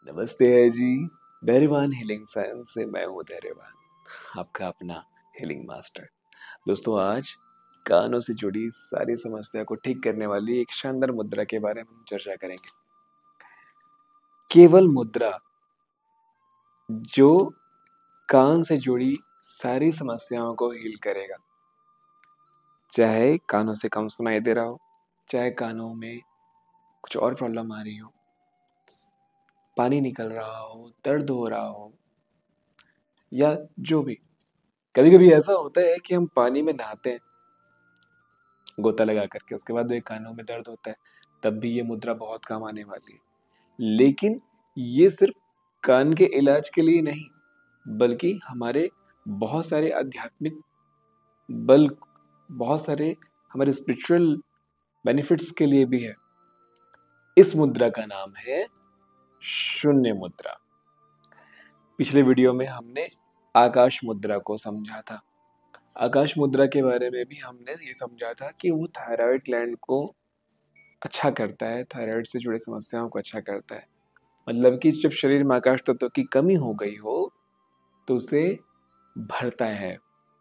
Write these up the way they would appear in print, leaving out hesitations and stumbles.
नमस्ते है जी। धैर्यवान हीलिंग साइंस से मैं हूँ धैर्यवान, आपका अपना हीलिंग मास्टर। दोस्तों, आज कानों से जुड़ी सारी समस्या को ठीक करने वाली एक शानदार मुद्रा के बारे में हम चर्चा करेंगे। केवल मुद्रा जो कान से जुड़ी सारी समस्याओं को हील करेगा। चाहे कानों से कम सुनाई दे रहा हो, चाहे कानों में कुछ और प्रॉब्लम आ रही हो, पानी निकल रहा हो, दर्द हो रहा हो, या जो भी। कभी कभी ऐसा होता है कि हम पानी में नहाते हैं गोता लगा करके, उसके बाद एक कानों में दर्द होता है, तब भी ये मुद्रा बहुत काम आने वाली है। लेकिन ये सिर्फ कान के इलाज के लिए नहीं, बल्कि हमारे बहुत सारे आध्यात्मिक बल, बहुत सारे हमारे स्पिरिचुअल बेनिफिट्स के लिए भी है। इस मुद्रा का नाम है शून्य मुद्रा। पिछले वीडियो में हमने आकाश मुद्रा को समझा था। आकाश मुद्रा के बारे में भी हमने ये समझा था कि वो थायराइड ग्लैंड को अच्छा करता है, थायराइड से जुड़े समस्याओं को अच्छा करता है। मतलब कि जब शरीर में आकाश तत्व की कमी हो गई हो तो उसे भरता है,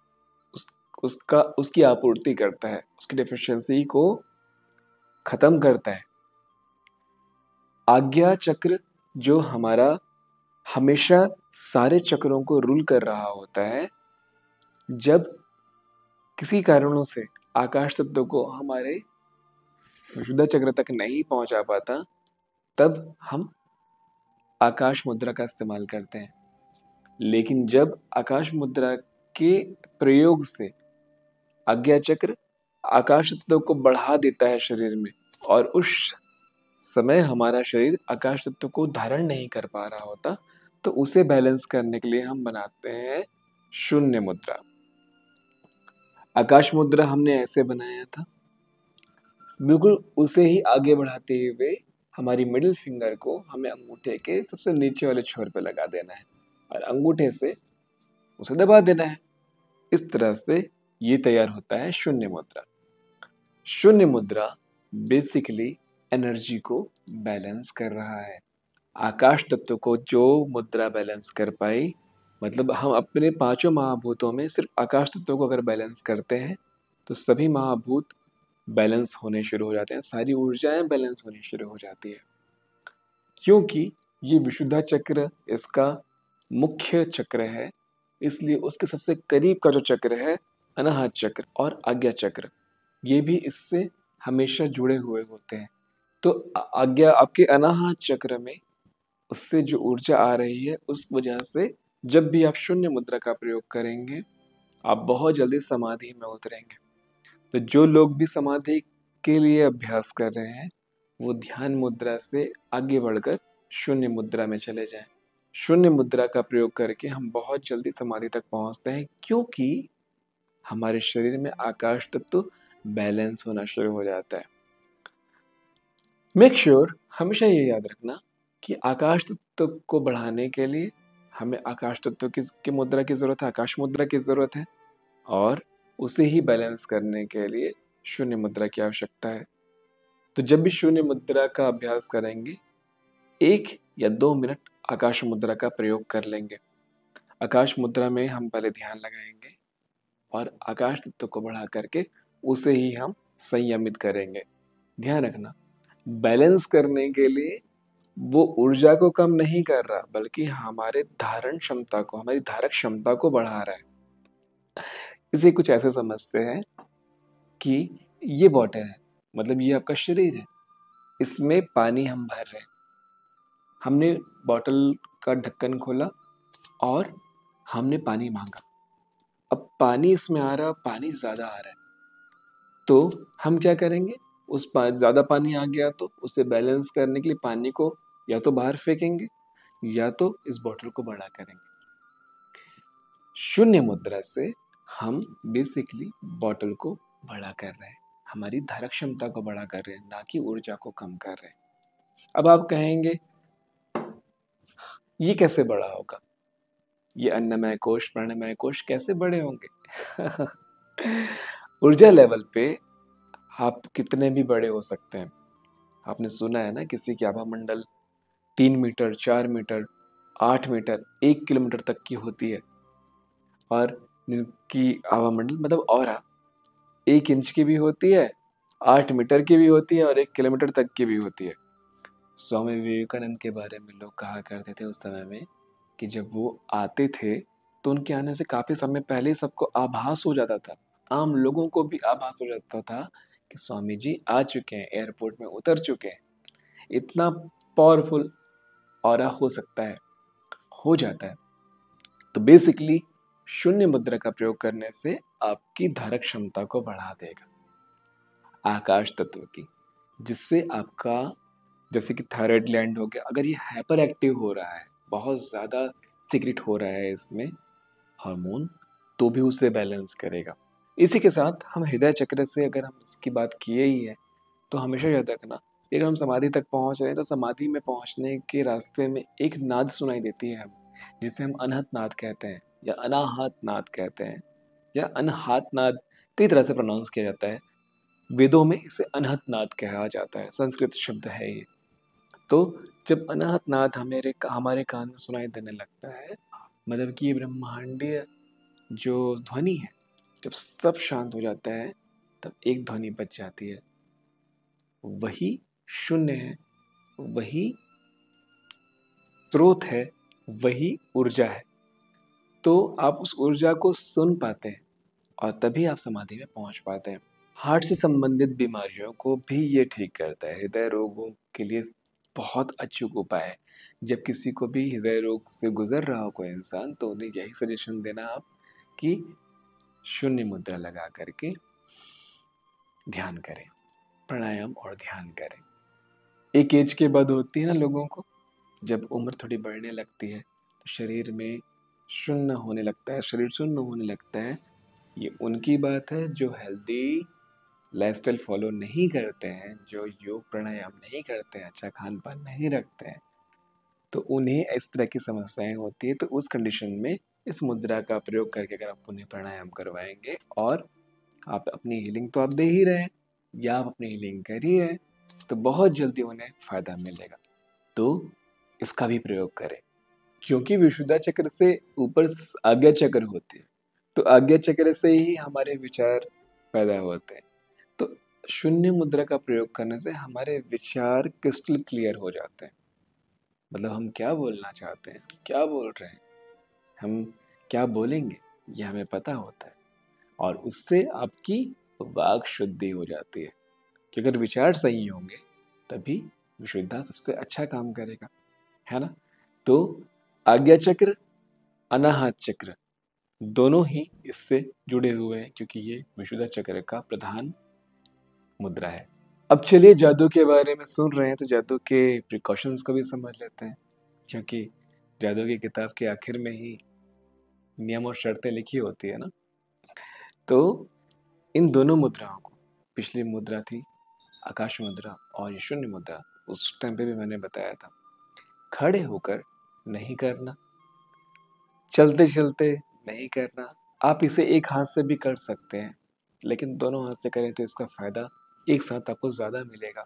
उसकी आपूर्ति करता है, उसकी डेफिशिएंसी को खत्म करता है। आज्ञा चक्र जो हमारा हमेशा सारे चक्रों को रूल कर रहा होता है, जब किसी कारणों से आकाश तत्व को हमारे विशुद्ध चक्र तक नहीं पहुंचा पाता, तब हम आकाश मुद्रा का इस्तेमाल करते हैं। लेकिन जब आकाश मुद्रा के प्रयोग से आज्ञा चक्र आकाश तत्व को बढ़ा देता है शरीर में, और उस समय हमारा शरीर आकाश तत्व को धारण नहीं कर पा रहा होता, तो उसे बैलेंस करने के लिए हम बनाते हैं शून्य मुद्रा। आकाश मुद्रा हमने ऐसे बनाया था, बिल्कुल उसे ही आगे बढ़ाते हुए हमारी मिडिल फिंगर को हमें अंगूठे के सबसे नीचे वाले छोर पे लगा देना है और अंगूठे से उसे दबा देना है। इस तरह से ये तैयार होता है शून्य मुद्रा। शून्य मुद्रा बेसिकली एनर्जी को बैलेंस कर रहा है। आकाश तत्व को जो मुद्रा बैलेंस कर पाई, मतलब हम अपने पांचों महाभूतों में सिर्फ आकाश तत्व को अगर बैलेंस करते हैं तो सभी महाभूत बैलेंस होने शुरू हो जाते हैं, सारी ऊर्जाएं बैलेंस होनी शुरू हो जाती है। क्योंकि ये विशुद्धा चक्र इसका मुख्य चक्र है, इसलिए उसके सबसे करीब का जो चक्र है अनाहत चक्र और आज्ञा चक्र, ये भी इससे हमेशा जुड़े हुए होते हैं। तो आज्ञा आपके अनाहत चक्र में उससे जो ऊर्जा आ रही है, उस वजह से जब भी आप शून्य मुद्रा का प्रयोग करेंगे, आप बहुत जल्दी समाधि में उतरेंगे। तो जो लोग भी समाधि के लिए अभ्यास कर रहे हैं, वो ध्यान मुद्रा से आगे बढ़कर शून्य मुद्रा में चले जाएं। शून्य मुद्रा का प्रयोग करके हम बहुत जल्दी समाधि तक पहुंचते हैं, क्योंकि हमारे शरीर में आकाश तत्व बैलेंस होना शुरू हो जाता है। मेक श्योर हमेशा ये याद रखना कि आकाश तत्व को बढ़ाने के लिए हमें आकाश तत्व की मुद्रा की जरूरत है, आकाश मुद्रा की जरूरत है, और उसे ही बैलेंस करने के लिए शून्य मुद्रा की आवश्यकता है। तो जब भी शून्य मुद्रा का अभ्यास करेंगे, 1 या 2 मिनट आकाश मुद्रा का प्रयोग कर लेंगे। आकाश मुद्रा में हम पहले ध्यान लगाएंगे और आकाश तत्व को बढ़ा करके उसे ही हम संयमित करेंगे। ध्यान रखना, बैलेंस करने के लिए वो ऊर्जा को कम नहीं कर रहा, बल्कि हमारे धारण क्षमता को, हमारी धारक क्षमता को बढ़ा रहा है। इसे कुछ ऐसे समझते हैं कि ये बॉटल है, मतलब ये आपका शरीर है, इसमें पानी हम भर रहे हैं। हमने बॉटल का ढक्कन खोला और हमने पानी मांगा। अब पानी इसमें आ रहा, पानी ज्यादा आ रहा है, तो हम क्या करेंगे, ज्यादा पानी आ गया तो उसे बैलेंस करने के लिए पानी को या तो बाहर फेंकेंगे या तो इस बोतल को बड़ा करेंगे। शून्य मुद्रा से हम बेसिकली बोतल को बड़ा कर रहे हैं, हमारी धारक क्षमता को बड़ा कर रहे हैं, ना कि ऊर्जा को कम कर रहे हैं। अब आप कहेंगे ये कैसे बड़ा होगा, ये अन्नमय कोश प्राणमय कोश कैसे बड़े होंगे? ऊर्जा लेवल पे आप कितने भी बड़े हो सकते हैं। आपने सुना है ना, किसी की आभा मंडल 3 मीटर, 4 मीटर, 8 मीटर, 1 किलोमीटर तक की होती है। और जिनकी आवामंडल मतलब ऑरा 1 इंच की भी होती है, 8 मीटर की भी होती है और 1 किलोमीटर तक की भी होती है। स्वामी विवेकानंद के बारे में लोग कहा करते थे उस समय में कि जब वो आते थे तो उनके आने से काफी समय पहले ही सबको आभास हो जाता था, आम लोगों को भी आभास हो जाता था कि स्वामी जी आ चुके हैं, एयरपोर्ट में उतर चुके हैं। इतना पावरफुल ऑरा हो सकता है, हो जाता है। तो बेसिकली शून्य मुद्रा का प्रयोग करने से आपकी धारक क्षमता को बढ़ा देगा आकाश तत्व की, जिससे आपका जैसे कि थायराइड ग्लैंड हो गया, अगर ये हाइपर एक्टिव हो रहा है, बहुत ज़्यादा सीक्रेट हो रहा है इसमें हार्मोन, तो भी उसे बैलेंस करेगा। इसी के साथ हम हृदय चक्र से अगर हम इसकी बात किए ही है तो हमेशा याद रखना, अगर हम समाधि तक पहुंच रहे हैं तो समाधि में पहुंचने के रास्ते में एक नाद सुनाई देती है हमें, जिसे हम अनहत नाद कहते हैं या अनाहत नाद कहते हैं या अनहात नाद, कई तरह से प्रोनाउंस किया जाता है। वेदों में इसे अनहत नाद कहा जाता है, संस्कृत शब्द है ये। तो जब अनाहत नाद हमारे कान में सुनाई देने लगता है, मतलब कि ये ब्रह्मांडीय जो ध्वनि है, जब सब शांत हो जाता है तब एक ध्वनि बच जाती है, वही शून्य है, वही स्रोत है, वही ऊर्जा है। तो आप उस ऊर्जा को सुन पाते हैं और तभी आप समाधि में पहुंच पाते हैं। हार्ट से संबंधित बीमारियों को भी ये ठीक करता है, हृदय रोगों के लिए बहुत अचूक उपाय है। जब किसी को भी हृदय रोग से गुजर रहा हो कोई इंसान, तो उन्हें यही सजेशन देना आप कि शून्य मुद्रा लगा करके ध्यान करें, प्राणायाम और ध्यान करें। एक एज के बाद होती है ना लोगों को, जब उम्र थोड़ी बढ़ने लगती है तो शरीर में शून्य होने लगता है, शरीर शून्य होने लगता है। ये उनकी बात है जो हेल्दी लाइफस्टाइल फॉलो नहीं करते हैं, जो योग प्राणायाम नहीं करते हैं, अच्छा खान पान नहीं रखते हैं, तो उन्हें इस तरह की समस्याएं होती है। तो उस कंडीशन में इस मुद्रा का प्रयोग करके अगर आप उन्हें प्राणायाम करवाएंगे और आप अपनी हीलिंग तो आप दे ही रहे हैं या आप अपनी हीलिंग कर ही रहे हैं, तो बहुत जल्दी उन्हें फायदा मिलेगा। तो इसका भी प्रयोग करें, क्योंकि विशुद्धा चक्र से ऊपर आज्ञा चक्र होती है, तो आज्ञा चक्र से ही हमारे विचार पैदा होते हैं। तो शून्य मुद्रा का प्रयोग करने से हमारे विचार क्रिस्टल क्लियर हो जाते हैं, मतलब हम क्या बोलना चाहते हैं, क्या बोल रहे हैं, हम क्या बोलेंगे, ये हमें पता होता है। और उससे आपकी वाक शुद्धि हो जाती है, कि अगर विचार सही होंगे तभी विशुद्धा सबसे अच्छा काम करेगा, है ना। तो आज्ञा चक्र, अनाहत चक्र दोनों ही इससे जुड़े हुए हैं, क्योंकि ये विशुद्धा चक्र का प्रधान मुद्रा है। अब चलिए जादू के बारे में सुन रहे हैं तो जादू के प्रिकॉशंस को भी समझ लेते हैं, क्योंकि जादू की किताब के आखिर में ही नियम और शर्तें लिखी होती है ना। तो इन दोनों मुद्राओं को, पिछली मुद्रा थी आकाश मुद्रा और ये शून्य मुद्रा, उस टाइम पे भी मैंने बताया था, खड़े होकर नहीं करना, चलते चलते नहीं करना। आप इसे एक हाथ से भी कर सकते हैं, लेकिन दोनों हाथ से करें तो इसका फायदा एक साथ आपको ज्यादा मिलेगा।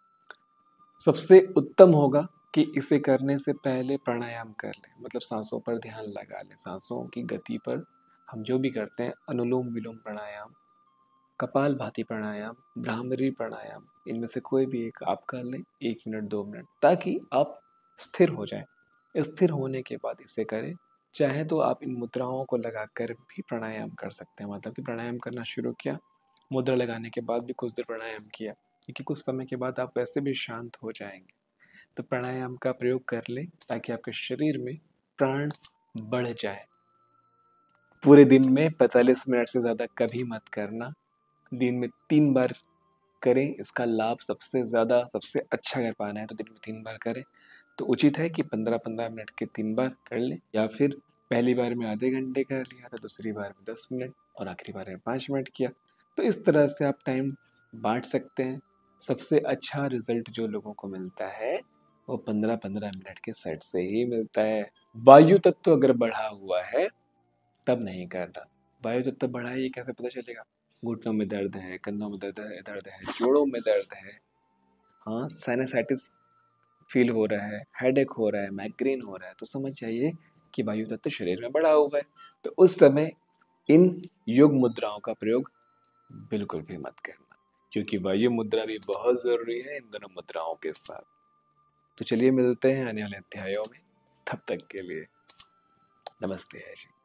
सबसे उत्तम होगा कि इसे करने से पहले प्राणायाम कर लें, मतलब सांसों पर ध्यान लगा लें, सांसों की गति पर। हम जो भी करते हैं, अनुलोम विलोम प्राणायाम, कपाल भाती प्राणायाम, भ्रामरी प्राणायाम, इनमें से कोई भी एक आप कर लें, 1 मिनट 2 मिनट, ताकि आप स्थिर हो जाएं। स्थिर होने के बाद इसे करें। चाहे तो आप इन मुद्राओं को लगाकर भी प्राणायाम कर सकते हैं, मतलब कि प्राणायाम करना शुरू किया, मुद्रा लगाने के बाद भी कुछ देर प्राणायाम किया, क्योंकि कुछ समय के बाद आप वैसे भी शांत हो जाएंगे। तो प्राणायाम का प्रयोग कर लें ताकि आपके शरीर में प्राण बढ़ जाए। पूरे दिन में 45 मिनट से ज़्यादा कभी मत करना, दिन में 3 बार करें। इसका लाभ सबसे ज़्यादा, सबसे अच्छा अगर पाना है तो दिन में 3 बार करें। तो उचित है कि 15-15 मिनट के 3 बार कर लें, या फिर पहली बार में आधे घंटे कर लिया तो दूसरी बार में 10 मिनट और आखिरी बार में 5 मिनट किया। तो इस तरह से आप टाइम बांट सकते हैं। सबसे अच्छा रिजल्ट जो लोगों को मिलता है वो 15-15 मिनट के सेट से ही मिलता है। वायु तत्व अगर बढ़ा हुआ है तब नहीं करना। वायु तत्व बढ़ा है ये कैसे पता चलेगा? घुटनों में दर्द है, कंधों में दर्द है, जोड़ों में दर्द है, हाँ साइनसाइटिस फील हो रहा है, हेडेक हो रहा है, माइग्रेन हो रहा है, तो समझ जाइए कि वायु तत्व शरीर में बढ़ा हुआ है। तो उस समय इन योग मुद्राओं का प्रयोग बिल्कुल भी मत करना, क्योंकि वायु मुद्रा भी बहुत जरूरी है इन दोनों मुद्राओं के साथ। तो चलिए मिलते हैं आने वाले अध्यायों में, तब तक के लिए नमस्ते है जी।